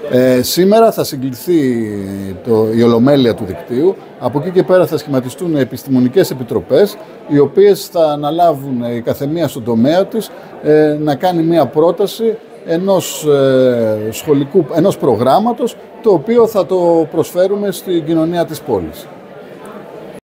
Σήμερα θα συγκληθεί η ολομέλεια του δικτύου. Από εκεί και πέρα θα σχηματιστούν επιστημονικές επιτροπές, οι οποίες θα αναλάβουν η καθεμία στον τομέα της να κάνει μια πρόταση ενός προγράμματος, το οποίο θα το προσφέρουμε στην κοινωνία της πόλης.